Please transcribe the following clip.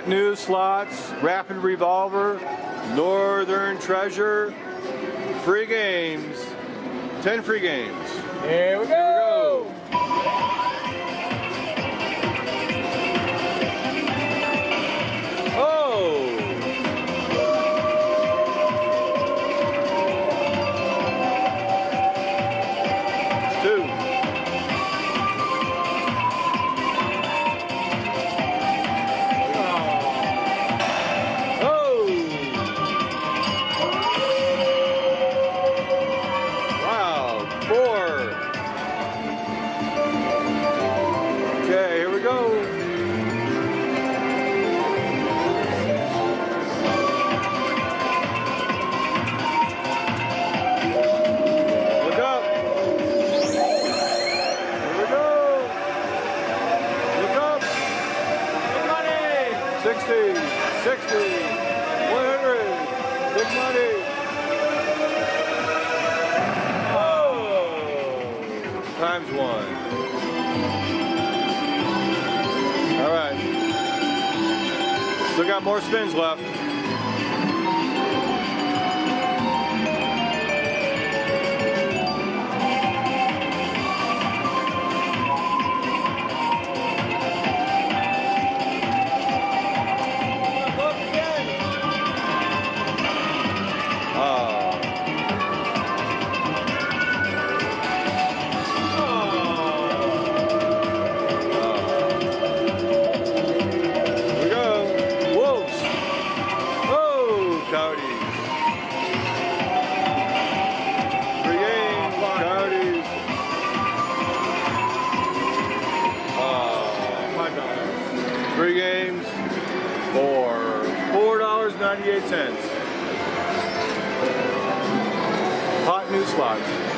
Hot News Slots, Rapid Revolver, Northern Treasure, free games, 10 free games. Here we go! Oh! It's 2. Okay, here we go. Look up. Here we go. Look up. Big money! 60, 60, 100. Big money. Oh! Times 1. All right. Still got more spins left. Coyotes. Free games, Coyotes. $5. Free games for $4.98. Hot News Slots.